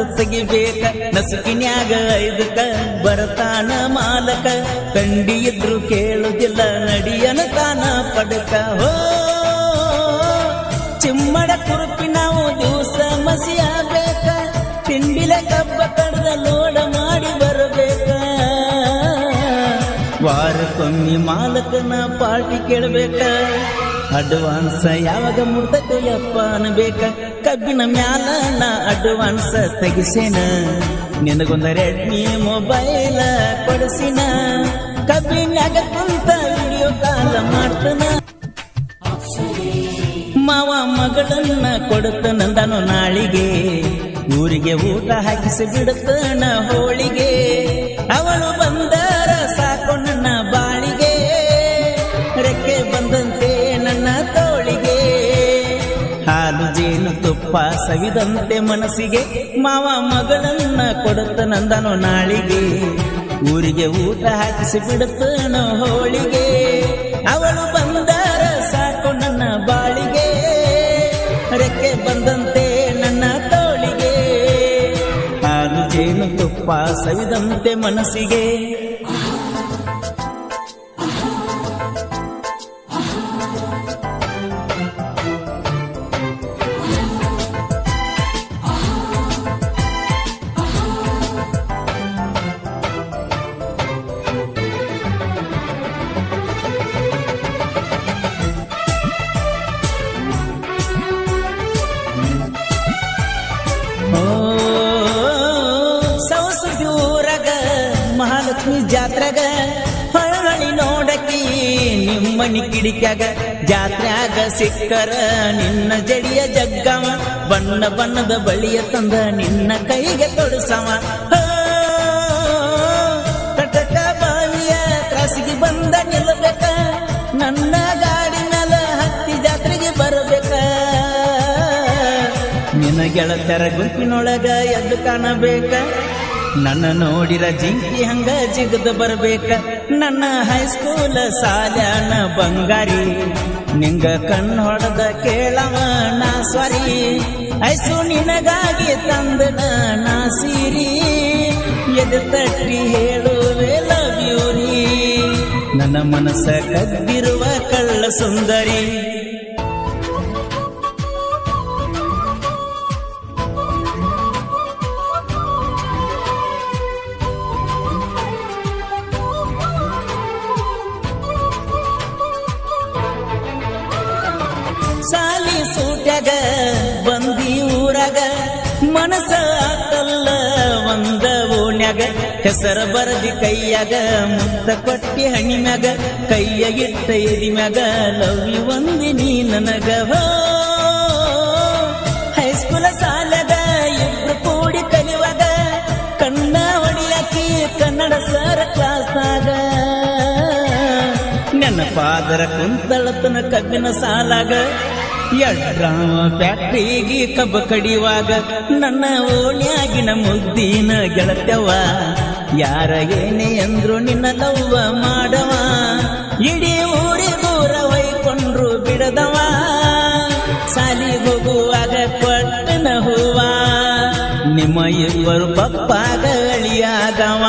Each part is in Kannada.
ತೆಗಿಬೇಕ ನಸುಕಿನ್ಯಾಗ ಐದಕ ಬರತಾನ ಮಾಲಕ ಕಂಡಿ ಇದ್ರು ಕೇಳುದಿಲ್ಲ ನಡಿಯನ ತಾನ ಪಡಕ ಹೋ ಚಿಮ್ಮಡ ಕುರುಪಿ ನಾವು ದಿವಸ ಮಸಿಯಾಗಬೇಕ ತಿಂಡಿಲೆ ಕಬ್ಬ ಕಡ್ದ ಲೋಡ ಮಾಡಿ ಬರಬೇಕ ವಾರಕ್ಕೊಮ್ಮೆ ಮಾಲಕನ ಪಾರ್ಟಿ ಕೇಳಬೇಕ ಅಡ್ವಾನ್ಸ್ ಯಾವಾಗ ಮುಡ್ತೈತೋ ಯಪ್ಪ ಅನ್ಬೇಕ ಕಬ್ಬಿನ ಮ್ಯಾಲ ನಾ ಅಡ್ವಾನ್ಸ್ ತೆಗಿಸೇನ ನಿನಗೊಂದ ರೆಡ್ಮಿ ಮೊಬೈಲ್ ಕೊಡಿಸಿನ ಕಬ್ಬಿನ್ಯಾಗ ಕುಂತ ವಿಡಿಯೋ ಕಾಲ್ ಮಾಡ್ತನ ಮಾವ ಮಗಳನ್ನ ಕೊಡುತ್ತನಂದನು ನಾಳಿಗೆ ಊರಿಗೆ ಊಟ ಹಾಕಿಸಿ ಬಿಡುತ್ತನ ಹೋಳಿಗೆ ಅವಳು ಬಂದರ ಸಾಕು ನನ್ನ ಬಾಳಿಗೆ ರೆಕ್ಕೆ ಬಂದಂತೆ ನನ್ನ ತೋಳಿಗೆ ಹಾಲು ಜೇನು ತುಪ್ಪ ಸವಿದಂತೆ ಮನಸ್ಸಿಗೆ ಮಾವ ಮಗಳನ್ನ ಕೊಡುತ್ತನಂದನು ನಾಳಿಗೆ ಊರಿಗೆ ಊಟ ಹಾಕಿಸಿ ಬಿಡುತ್ತನ ಹೋಳಿಗೆ ಅವಳು ಬಂದರ ಸಾಕು ನನ್ನ ಬಾಳಿಗೆ ರೆಕ್ಕೆ ಬಂದಂತೆ ನನ್ನ ತೋಳಿಗೆ ಹಾಲು ಜೇನು ತುಪ್ಪ ಸವಿದಂತೆ ಮನಸ್ಸಿಗೆ ಮಹಾಲಕ್ಷ್ಮಿ ಜಾತ್ರೆಗ ಹೊಳ್ಳಿ ನೋಡಕಿ ನಿಮ್ಮನಿ ಕಿಡಿಕ್ಯಾಗ ಜಾತ್ರ್ಯಾಗ ಸಿಕ್ಕರ ನಿನ್ನ ಜಡಿಯ ಜಗ್ಗವ ಬಣ್ಣ ಬಣ್ಣದ ಬಳಿಯ ತಂದ ನಿನ್ನ ಕೈಗೆ ತೊಡಸವ ಕಟಕ ಬಾವಿಯ ಕ್ರಾಸಿಗೆ ಬಂದ ನಿಲ್ಲಬೇಕ ನನ್ನ ಗಾಡಿ ಮೇಲೆ ಹತ್ತಿ ಜಾತ್ರೆಗೆ ಬರಬೇಕ ನಿನ್ನ ಗೆಳತರ ಗುಂಪಿನೊಳಗ ಎದ್ದು ಕಾಣಬೇಕ ನನ್ನ ನೋಡಿರ ಜಿಂಕಿ ಹಂಗ ಜಿಗದ ಬರ್ಬೇಕ ನನ್ನ ಹೈಸ್ಕೂಲ್ ಸಾಲ್ಯಾನ ಬಂಗಾರಿ ನಿಂಗ ಕಣ್ಣು ಹೊಡೆದ ಕೇಳವ ನಾ ಸ್ವಾರಿ ಐಸು ನಿನಗಾಗಿ ತಂದನ ನಾ ಸೀರಿ ಎದು ತಟ್ಟಿ ಹೇಳುವೆ ಲವ್ ಯು ರೀ ನನ್ನ ಮನಸ್ಸ ಕದ್ದಿರುವ ಕಳ್ಳ ಸುಂದರಿ ಸಾಲಿ ಸೂಟ್ಯಾಗ ಬಂದಿ ಊರಾಗ ಮನಸ ಆತಲ್ಲ ಒಂದ ಓಣ್ಯಾಗ ಹೆಸರ ಬರದಿ ಕೈಯಾಗ ಮುತ್ತ ಕೊಟ್ಟಿ ಹಣಿ ಮ್ಯಾಗ ಕೈಯ ಇಟ್ಟ ಎದಿ ಮ್ಯಾಗ ಲವ್ವಿ ಒಂದಿನಿ ನನಗ ಹೋ ಹೈಸ್ಕೂಲ ಸಾಲಾಗ ಇಬ್ರು ಕೂಡಿ ಕಲಿಯುವಾಗ ಕಣ್ಣ ಹೊಡಿಯಾಕಿ ಕನ್ನಡ ಸರ ಕ್ಲಾಸ್ನಾಗ ನೆನಪಾದರ ಕುಂತಳತನ ಕಬ್ಬಿನ ಸಾಲಾಗ ಎಡ್ರಾಮ ಫ್ಯಾಕ್ಟ್ರಿಗೆ ಕಬ್ಬ ಕಡಿಯುವಾಗ ನನ್ನ ಓಣ್ಯಾಗಿನ ಮುದ್ದಿನ ಗೆಳತ್ಯವ ಯಾರ ಏನೇ ಅಂದ್ರು ನಿನ್ನ ಲವ್ವ ಮಾಡವ ಇಡೀ ಊರಿ ದೂರ ಹೊಯ್ಕೊಂಡ್ರು ಬಿಡದವ ಸಾಲಿ ಹೋಗುವಾಗ ಕೊಟ್ಟನ ಹೂವ ನಿಮ್ಮ ಇಬ್ಬರು ಪಪ್ಪಾಗ ಅಳಿಯಾದವ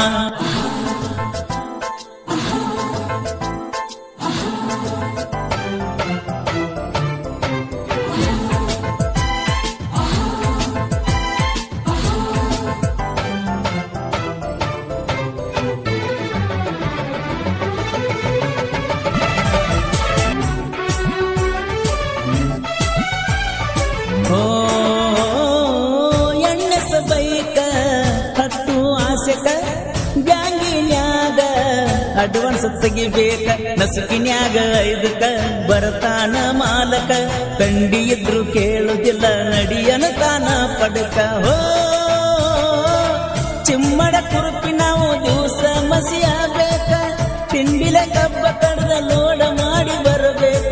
ಎಣ್ಣೆಸ ಬೈಕ ಹತ್ತು ಆಸೆಕ ಬ್ಯಾಂಗಿನ್ಯಾಗ ಅಡ್ವಾನ್ಸ್ ತೆಗಿಬೇಕ ನಸುಕಿನ್ಯಾಗ ಐದಕ ಬರತಾನ ಮಾಲಕ ಕಂಡಿ ಇದ್ರು ಕೇಳುದಿಲ್ಲ ನಡಿಯನ ತಾನ ಪಡಕ ಹೋ ಚಿಮ್ಮಡ ಕುರುಪಿ ನಾವು ದಿವಸ ಮಸಿಯಾಗಬೇಕ ತಿಂಡಿಲೆ ಕಬ್ಬ ಕಡ್ದ ಲೋಡ ಮಾಡಿ ಬರಬೇಕ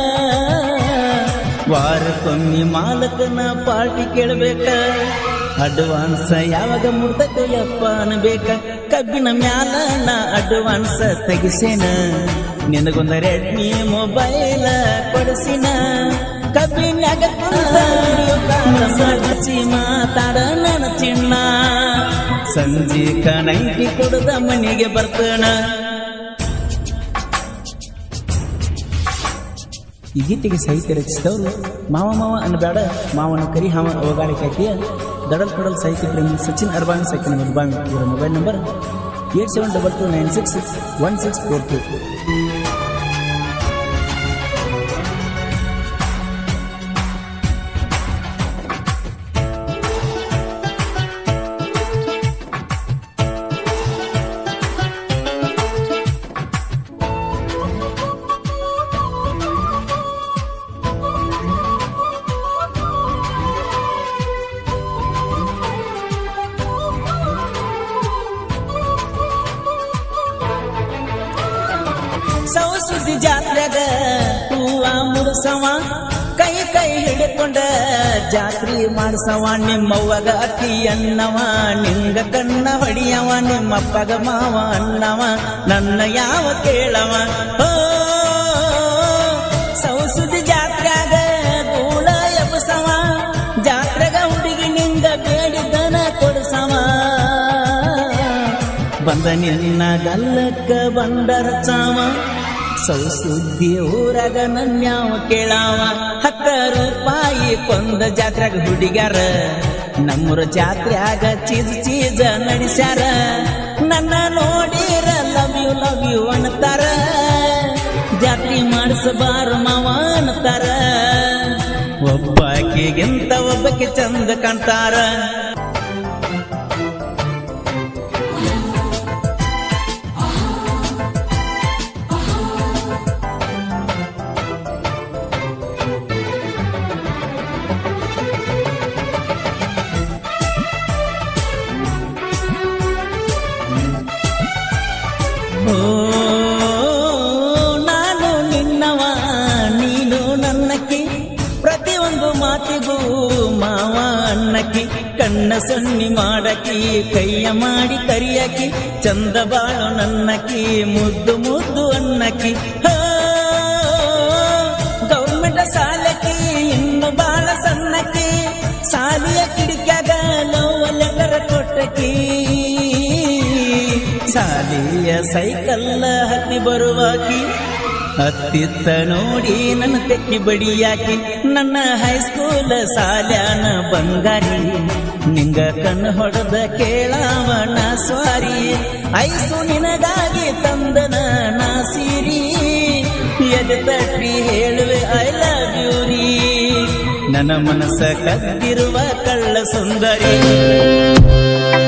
ವಾರಕ್ಕೊಮ್ಮೆ ಮಾಲಕನ ಪಾರ್ಟಿ ಕೇಳಬೇಕ ಅಡ್ವಾನ್ಸ್ ಯಾವಾಗ ಮುಡ್ತೈತೋ ಯಪ್ಪ ಅನ್ಬೇಕ ಕಬ್ಬಿನ ಮ್ಯಾಲ ನಾ ಅಡ್ವಾನ್ಸ್ ತೆಗಿಸೇನ ನಿನಗೊಂದ ರೆಡ್ಮಿ ಮೊಬೈಲ್ ಕೊಡಿಸಿನ ಕಬ್ಬಿನ್ಯಾಗ ಹಚ್ಚಿ ಮಾತಾಡ ನನ್ನ ಚಿನ್ನ ಸಂಜೀಕ ನೈಟಿ ಕೊಡದ ಮನೆಗೆ ಬರ್ತಣ. ಈ ಗೀತೆಗೆ ಸಾಹಿತ್ಯ ರಚಿಸಿದವರು ಮಾವ ಮಾವ ಅನ್ನಬೇಡ ಮಾವನ ಕರಿ ಹಾವ ಅವಗಾಡಿಕೆ ಹಾಕಿಯ ದಡಲ್ ಪಡಲ್ ಸಾಹಿತ್ಯ ಪ್ರೇಮಿ ಸಚಿನ್ ಅರ್ಬಾವಿ ಸೈಕಲ್ ಅರ್ಬಾವಿ. ಇವರ ಮೊಬೈಲ್ ನಂಬರ್ 8722961642. ಸೌಸುದ್ದಿ ಜಾತ್ರೆಗ ಹೂವ ಮುಡ್ಸವ ಕೈ ಕೈ ಹಿಡ್ಕೊಂಡ ಜಾತ್ರೆ ಮಾಡ್ಸವ. ನಿಮ್ಮವ್ವಗ ಅಕ್ಕಿ ಅನ್ನವ ನಿಂಗ ಕಣ್ಣ ಹೊಡಿಯವ. ನಿಮ್ಮಪ್ಪಗ ಮಾವ ಅನ್ನವ ನನ್ನ ಯಾವ ಕೇಳವ. ಓ ಸೌಸುದ್ದಿ ಜಾತ್ರೆಗ ಗೂಳ ಎಬ್ಸವ ಜಾತ್ರೆಗ ಹುಡುಗಿ ನಿಂಗ ಬೇಡಿದನ ಕೊಡ್ಸವ. ಬಂದ ನಿನ್ನ ಗಲ್ಲಕ್ಕ ಬಂದರ ಚಾವ ಸೌಸುದ್ದಿ ಊರಾಗ ನನ್ಯಾವ ಕೇಳಾವ. 10 ರೂಪಾಯಿ ಕೊಂದ ಜಾತ್ರೆಗ ಹುಡುಗ್ಯಾರ ನಮ್ಮೂರ ಜಾತ್ರೆಯಾಗ ಚೀಜ ನಡೆಸ್ಯಾರ. ನನ್ನ ನೋಡಿರ ಲವ್ ಯು ಅನ್ನತಾರ ಜಾತ್ರೆ ಮಾಡಿಸಬಾರ ಮಾವ ಅನ್ನತಾರ. ಒಬ್ಬಾಕಿಗಿಂತ ಒಬ್ಬಕ್ಕೆ ಚಂದ ಕಾಣ್ತಾರ. ನಾನು ನಿನ್ನವ ನೀನು ನನ್ನಕ್ಕಿ ಪ್ರತಿಯೊಂದು ಮಾತಿಗೂ ಮಾವ ಅನ್ನಕ್ಕಿ. ಕಣ್ಣ ಸಣ್ಣಿ ಮಾಡಕಿ ಕೈಯ ಮಾಡಿ ಕರಿಯಕಿ ಚಂದ ಬಾಳು ನನ್ನಕ್ಕಿ ಮುದ್ದು ಮುದ್ದು ಅನ್ನಕ್ಕಿ. ಗೌರ್ಮೆಂಟ್ ಸಾಲಕಿ ಇನ್ನು ಬಾಳ ಸಣ್ಣಕ್ಕಿ ಸಾಲಿಯ ಕಿಡಿಕ್ಯಾಗ ಲೋವಲೆಲ್ಲರ ಕೊಟ್ಟಕಿ. ಸಾಲಿಯ ಸೈಕಲ್ಲ ಹತ್ತಿ ಬರುವಾಕಿ ಹತ್ತಿತ್ತ ನೋಡಿ ನನ್ನ ತೆಕ್ಕಿ ಬಡಿಯಾಕಿ. ನನ್ನ ಹೈಸ್ಕೂಲ್ ಸಾಲ್ಯಾನ ಬಂಗಾರಿ ನಿಂಗ ಕಣ್ಣು ಹೊಡೆದ ಕೇಳಾವಣ ಸ್ವಾರಿ. ಐಸು ನಿನಗಾಗಿ ತಂದನ ನಾ ಸೀರಿ ಎದೆ ತಟ್ಟಿ ಹೇಳುವೆ ಐ ಲವ್ ಯು ರೀ. ನನ್ನ ಮನಸ್ಸ ಕದ್ದಿರುವ ಕಳ್ಳ ಸುಂದರಿ.